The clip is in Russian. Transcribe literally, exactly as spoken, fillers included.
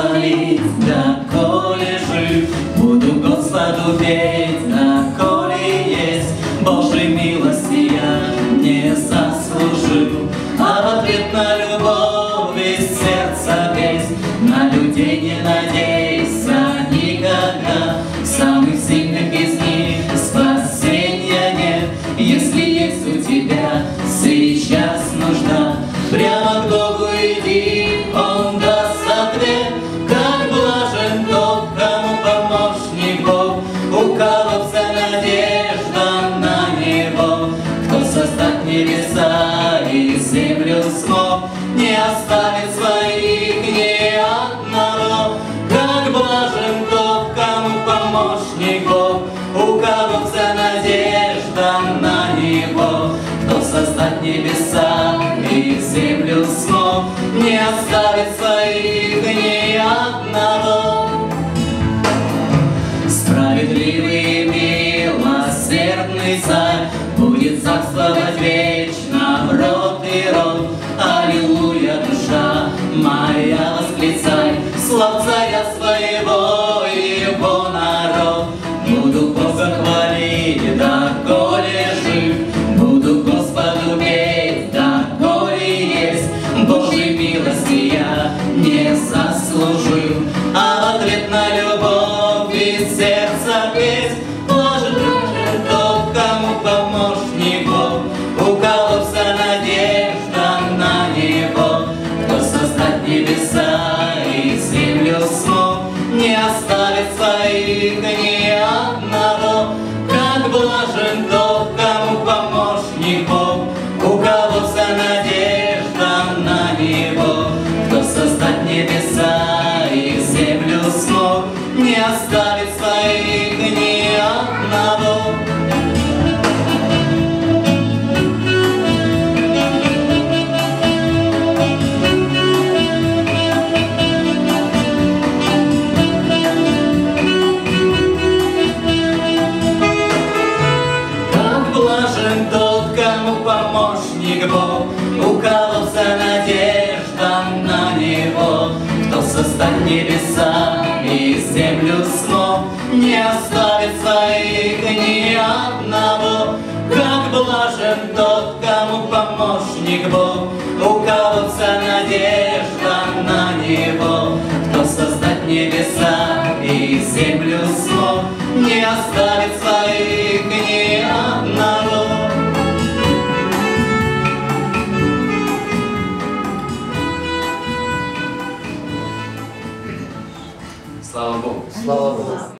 хвалить, доколе жив. Буду Господу петь, доколе есть. Божьей милости я не заслужил, а в ответ на любовь из сердца песнь. На людей не надейся никогда, самых сильных из них спасения нет. Если есть у тебя сейчас нужда, прямо к Богу иди, Он даст ответ. Как блажен тот, кому помощник Бог, у кого вся надежда на Него. Кто создать небеса и землю смог, не оставит своих ни одного. Как блажен тот, кому помощник Бог, у кого вся надежда на Него. Кто создать небеса и землю смог, не оставит своих ни одного. Справедливый и милосердный Царь будет царствовать вечно в род и род. Аллилуйя, душа моя, восклицай, слав Царя своего и Его народ. Буду Бога хвалить, доколе жив, буду Господу петь, доколе есть. Божьей милости я не заслужил, а в ответ на любовь из сердца петь. Блажен, блажен тот, кому помощник Бог, у кого вся надежда на Него. Кто создать небеса и землю смог, не оставит своих ни одного. Как блажен тот, кому помощник Бог, у кого вся надежда на Него. Кто создать небеса и землю смог, не оставит своих ни одного. Блажен тот, кому помощник Бог, у кого вся надежда на Него. Кто создать небеса и землю смог, не оставит своих ни одного. Как блажен тот, кому помощник Бог, у кого вся надежда на Него. Кто создать небеса и землю смог, не оставит своих ни одного. Слава Богу! Слава Богу!